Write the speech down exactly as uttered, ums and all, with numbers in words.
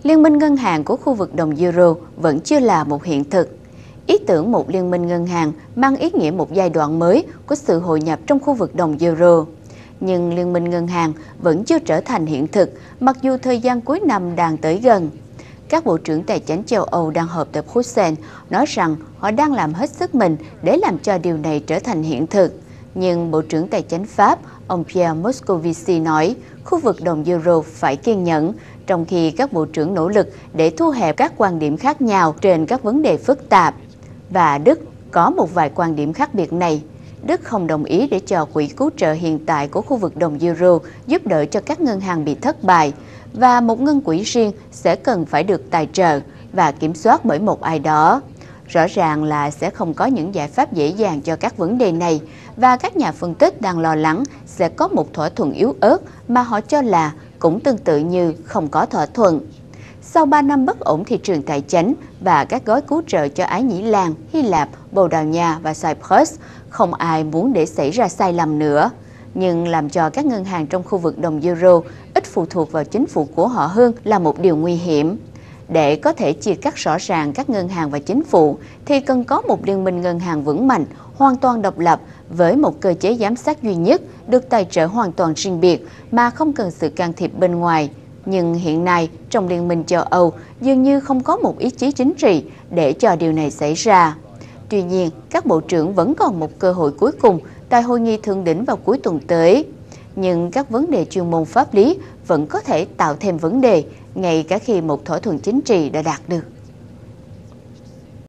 Liên minh ngân hàng của khu vực đồng euro vẫn chưa là một hiện thực. Ý tưởng một liên minh ngân hàng mang ý nghĩa một giai đoạn mới của sự hội nhập trong khu vực đồng euro. Nhưng liên minh ngân hàng vẫn chưa trở thành hiện thực, mặc dù thời gian cuối năm đang tới gần. Các bộ trưởng tài chính châu Âu đang họp tại Bruxelles nói rằng họ đang làm hết sức mình để làm cho điều này trở thành hiện thực. Nhưng Bộ trưởng Tài chính Pháp, ông Pierre Moscovici nói khu vực đồng euro phải kiên nhẫn, trong khi các bộ trưởng nỗ lực để thu hẹp các quan điểm khác nhau trên các vấn đề phức tạp. Và Đức có một vài quan điểm khác biệt này. Đức không đồng ý để cho quỹ cứu trợ hiện tại của khu vực đồng euro giúp đỡ cho các ngân hàng bị thất bại, và một ngân quỹ riêng sẽ cần phải được tài trợ và kiểm soát bởi một ai đó. Rõ ràng là sẽ không có những giải pháp dễ dàng cho các vấn đề này, và các nhà phân tích đang lo lắng sẽ có một thỏa thuận yếu ớt mà họ cho là cũng tương tự như không có thỏa thuận. Sau ba năm bất ổn thị trường tài chính và các gói cứu trợ cho Ái Nhĩ Lan, Hy Lạp, Bồ Đào Nha và Cyprus, không ai muốn để xảy ra sai lầm nữa. Nhưng làm cho các ngân hàng trong khu vực đồng euro ít phụ thuộc vào chính phủ của họ hơn là một điều nguy hiểm. Để có thể chia cắt rõ ràng các ngân hàng và chính phủ, thì cần có một liên minh ngân hàng vững mạnh, hoàn toàn độc lập, với một cơ chế giám sát duy nhất, được tài trợ hoàn toàn riêng biệt mà không cần sự can thiệp bên ngoài. Nhưng hiện nay, trong Liên minh châu Âu, dường như không có một ý chí chính trị để cho điều này xảy ra. Tuy nhiên, các bộ trưởng vẫn còn một cơ hội cuối cùng tại hội nghị thượng đỉnh vào cuối tuần tới. Nhưng các vấn đề chuyên môn pháp lý vẫn có thể tạo thêm vấn đề, ngay cả khi một thỏa thuận chính trị đã đạt được.